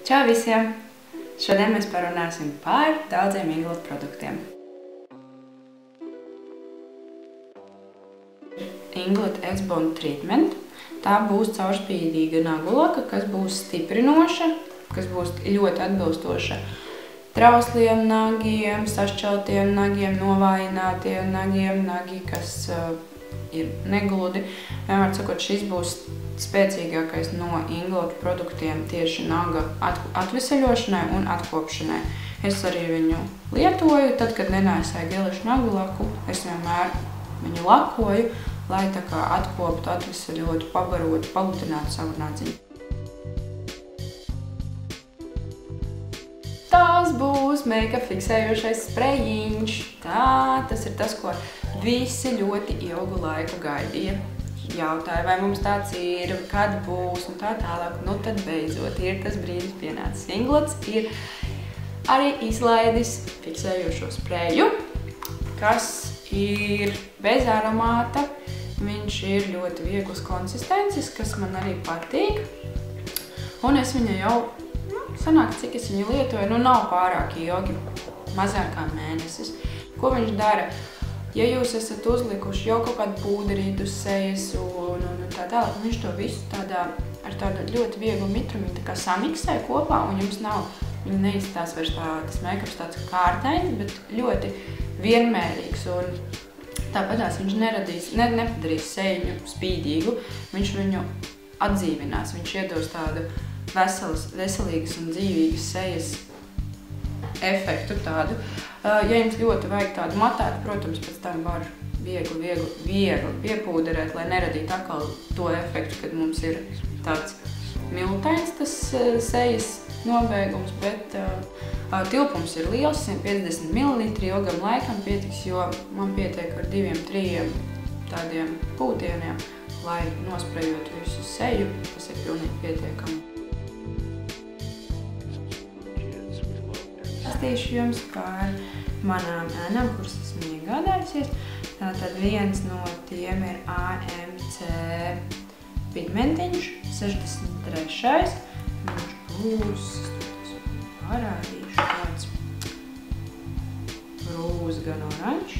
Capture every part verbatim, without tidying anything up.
Čau visiem! Šodien mēs parunāsim par daudziem Inglote produktiem. Inglote X-Bond Treatment. Tā būs caurspīdīga nagulaka, kas būs stiprinoša, kas būs ļoti atbilstoša trausliem nagiem, sašķeltiem nagiem, novājinātiem nagiem, nagi, kas uh, ir negludi. Vienmēr sakot, šis būs spēcīgākais no Inglote produktiem tieši naga atveseļošanai un atkopšanai. Es arī viņu lietoju, tad, kad nenēsāju gelešu nagulaku, es vienmēr viņu lakoju, lai tā kā atkoptu, atveseļotu, pabarotu, palutinātu savu nadziņu. Tas būs make-up fiksējošais sprejiņš. Tā, tas ir tas, ko visi ļoti ilgu laiku gaidīja. Jautāja, vai mums tāds ir, kad būs un tā tālāk. Nu tad beidzot ir tas brīdis pienācis. Inglote ir arī izlaidis fiksējošo spreju, kas ir bez aromāta. Viņš ir ļoti vieglas konsistences, kas man arī patīk. Un es viņu jau, nu, sanāk, cik es viņu lietoju, nu nav pārāk ilgi, mazāk kā mēnesis. Ko viņš dara? Ja jūs esat uzlikuši jau kaut kādu pūderītu uz sejas un, un tā tālāk, viņš to visu tādā, ar tādu ļoti vieglu mitrumu tā kā samiksē kopā, un jums nav, viņi neizstās vairs tā, tas make-ups tāds kārtains, bet ļoti vienmērīgs, un tāpatās viņš neradīs, ne, nepadarīs seju spīdīgu, viņš viņu atdzīvinās, viņš iedos tādu veselas, veselīgas un dzīvīgas sejas efektu tādu. Ja jums ļoti vajag tādu matētu, protams, pēc tam var viegli, viegli, viegli piepūderēt, lai neradītu atkal to efektu, kad mums ir tāds miltains tas sejas nobeigums, bet uh, tilpums ir liels, simt piecdesmit mililitri, ilgam laikam pietiks, jo man pietiek ar diviem, trījiem tādiem pūtieniem, lai nosprejot visu seju, tas ir pilnīgi pietiekami. Pastīšu jums par manām ēnām, kuras esmu iegādājusies. Tātad viens no tiem ir A M C pigmentiņš, sešdesmit trešais. Viņš būs, es parādīšu, tāds rūs gan oranžs.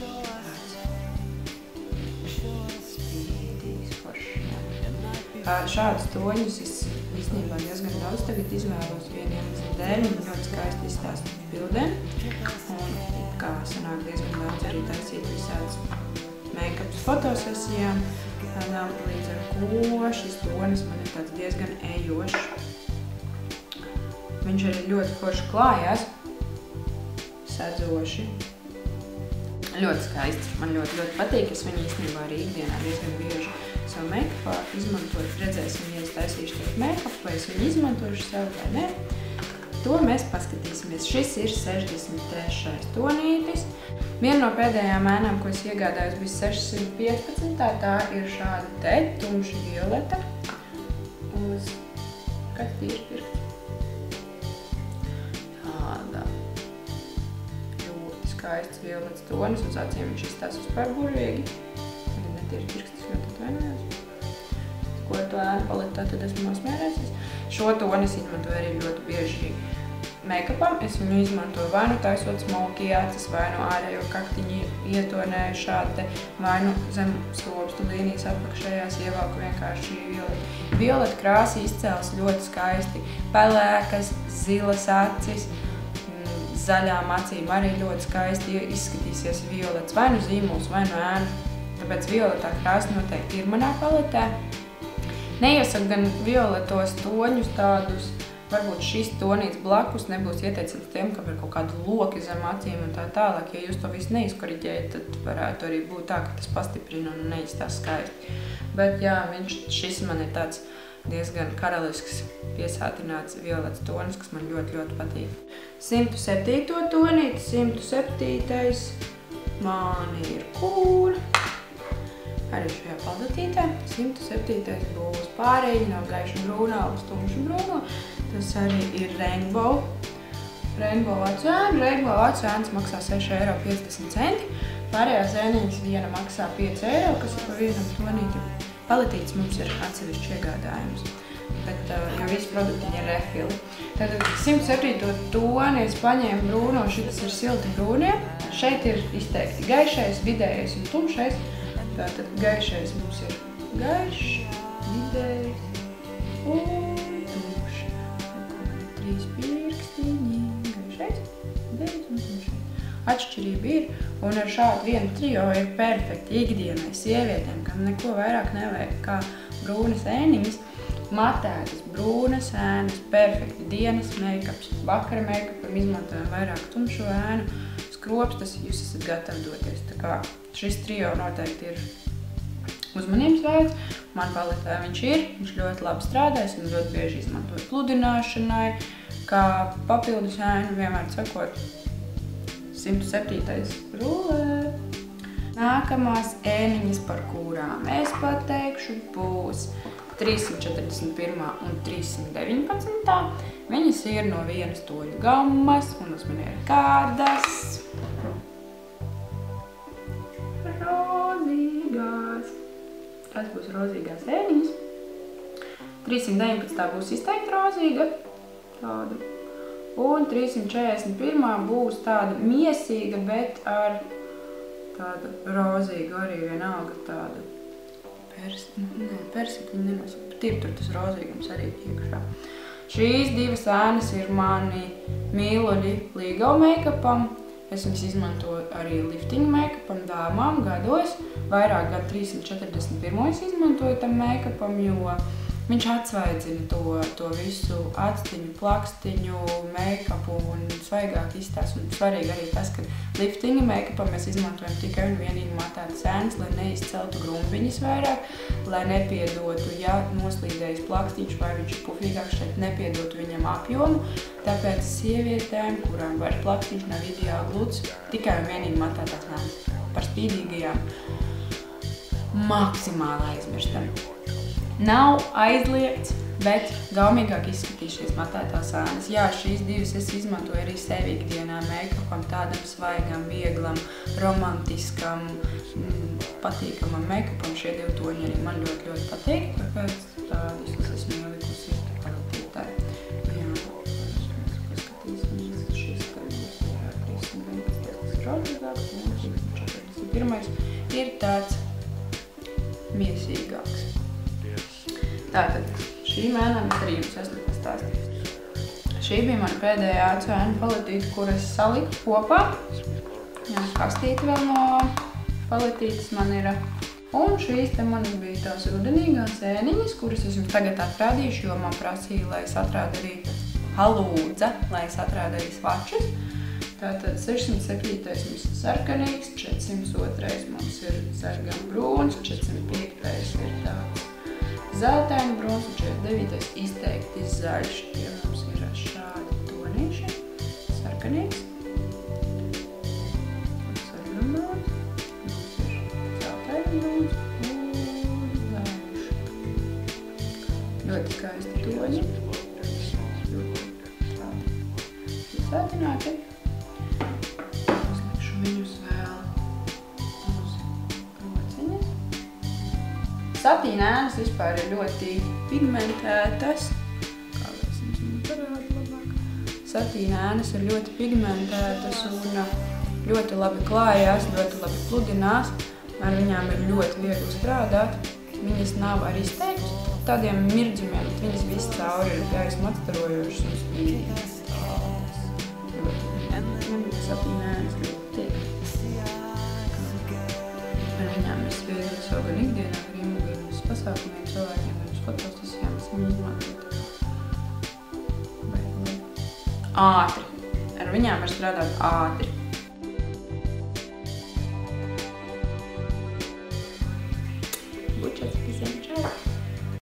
Tāds spīdīgs foršs. Šādus toņus es īstenībā diezgan daudz tagad izvēlos vieniem dēļ, viņi ļoti skaisti izstāsta bildēm. Un kā sanāk diezgan daudz arī taisīt visādas make-ups fotosesijām. Tādām līdz ar ko šis tonis man ir tāds diezgan ejošs. Viņš arī ļoti forši klājās, sedzoši. Ļoti skaists, man ļoti, ļoti patīk. Es viņu īstenībā arī ikdienā diezgan bieži savu make-upā izmantoju. Redzēsim, ja es taisīšu tiek make-up, vai es viņu izmantošu sev vai ne. To mēs paskatīsimies. Šis ir sešdesmit trešais tonītis. Viena no pēdējām ēnām, ko es iegādājos, bija sešsimt piecpadsmitā. Tā ir šāda te tumša violeta uz kas tieši pirkts. Tāda ļoti skaists violets tonis, uz acīm viņš izstās vispār burvīgi. Tagad netieši pirkstis ļoti atvainojos. Ko ar to ēnu paletā tad esmu nosmērēsies. Šo toni es izmantoju arī ļoti bieži make-upam. Es viņu izmantoju vai nu taisot smoky acis, vai nu ārējo kaktiņu ietonēju šādi, vai nu zem skobstu līnijas apakšējās ievelku vienkārši violeti. Violeta krāsa izcēlas ļoti skaisti. Pelēkas, zilas acis, zaļām acīm arī ļoti skaisti izskatīsies violets, vai nu zīmuls, vai nu ēnu. Tāpēc violetā krāsa noteikti ir manā paletē. Neiesaku gan violetos toņus tādus, varbūt šis tonīts blakus nebūs ieteicams tiem, kam ir kaut kādi loki zem acīm un tā tālāk. Ja jūs to visu neizkoriģējat, tad varētu arī būt tā, ka tas pastiprina un neizstās skaisti. Bet jā, viņš, šis man ir tāds diezgan karalisks piesātināts violets tonis, kas man ļoti, ļoti patīk. simt septīto tonīti, simt septītais man ir kur. Arī šajā paldatītē. simt septītais būs pārēji no gaišu brūnā uz tumšu brūno. Tas arī ir Rainbow. Rainbow acu ēna. Rainbow acu ēnas maksā seši eiro piecdesmit centi. Pārējās ēniņas viena maksā pieci eiro, kas ir pa vienam tonītim. Paletītes mums ir atsevišķi iegādājums. bet, jo visi produktiņi ir refili. Tātad simt septīto toni es paņēmu brūno, šitas ir silti brūnie. Šeit ir izteikti gaišais, vidējais un tumšais. Tātad gaišais mums ir gaišs, vidējs un tumšs. Trīs pirkstiņi, gaišais, vidējs un tumšais. Atšķirība ir, un ar šādu vienu trio ir perfekti ikdienai sievietēm, kam neko vairāk nevajag kā brūnas ēniņas, matētas brūnas ēnas, perfekti dienas make-ups, vakara make-upam izmantojam vairāk tumšo ēnu, skropstas, jūs esat gatavi doties. Tā kā šis trio noteikti ir uzmanības vērts, man paletē viņš ir, viņš ļoti labi strādājas un ļoti bieži izmantoju pludināšanai, kā papildus ēnu, vienmēr sakot, simt septītais rullē. Nākamās ēniņas, par kurām es pateikšu, būs trīssimt četrdesmit pirmā un trīssimt deviņpadsmitā. Viņas ir no vienas toņu gammas un uzminiet kādas. Rozīgās. Tas būs rozīgās ēniņas. trīssimt deviņpadsmitā būs izteikti rozīga. Tāda. Un trīssimt četrdesmit pirmā būs tāda miesīga, bet ar tādu rozīgu arī vienalga tādu persi, ne, persikļu nenosaka, bet ir tur tas rozīgums arī iekšā. Šīs divas ēnas ir mani mīluļi Legal make-upam. Es viņas izmantoju arī lifting make-upam dāmām gados. Vairāk gadu trīssimt četrdesmit pirmo es izmantoju tam make-upam, jo viņš atsvaidzina to, to visu actiņu, plakstiņu, make-upu un svaigāk izstās. Un svarīgi arī tas, ka liftinga make-upam mēs izmantojam tikai un vienīgi matētas ēnas, lai neizceltu grumbiņas vairāk, lai nepiedotu, ja noslīdējis plakstiņš vai viņš ir pufīgāks, šeit nepiedotu viņam apjomu. Tāpēc sievietēm, kurām vairs plakstiņš nav ideāli gluds, tikai un vienīgi matētās ēnas. Par spīdīgajām maksimāli aizmirstam. Nav aizliegts, bet gaumīgāk izskatīšies matētās ēnas. Jā, šīs divas es izmantoju arī sevi ikdienā make-upam, tādam svaigam, vieglam, romantiskam, patīkamam make-upam. Šie divi toņi arī man ļoti, ļoti patīk, tāpēc tādus es esmu ielikusi palatītāji. Jā, paskatīsimies, šis skaidrs ir trīssimt deviņpadsmit rozīgāks un trīssimt četrdesmit pirmais ir tāds miesīgāks. Tātad, šī mēnām es arī jums esmu pastāstījis. Šī bija mana pēdējā acu ēnu paletīte, kur es saliku kopā. Jā, kastīte vēl no paletītes man ir. Un šīs te man bija tās rudenīgās ēniņas, kuras es jums tagad atrādīšu, jo man prasīja, lai es atrādu arī halūdza, lai es atrādu arī svačus. Tātad sešsimt septītais mums ir sarkanīgs, četrsimt otrais mums ir sargan brūns, četrsimt piektais ir tāds zeltaini brūns un četrdesmit devītais izteikti zaļš. Tie mums ir šādi tonīši, sarkanīgs. Sargan brūns, mums ir zeltaini brūns un zaļš. Ļoti skaisti toņi. Ļoti tādi izsētināti. Uzlikšu viņus vēl uz rociņas. Satīna ēnas vispār ir ļoti pigmentētas. Kā lai es jums viņu parādu labāk? Satīna ēnas ir ļoti pigmentētas un ļoti labi klājās, ļoti labi pludinās. Ar viņām ir ļoti viegli strādāt. Viņas nav arī izteiktas tādiem mirdzumiem, bet viņas viss cauri ir gaismu atstarojošas un spīdīgas. Man satīna ēnas ļoti tiek. Ar viņām es viegli savu gan ikdienā, gan imugiem, pasākumiem, cilvēkiem, gan uz fotosesijām, es viņu izmantoju. Ātri. Ar viņām var strādāt ātri. Bučets, visiem čau!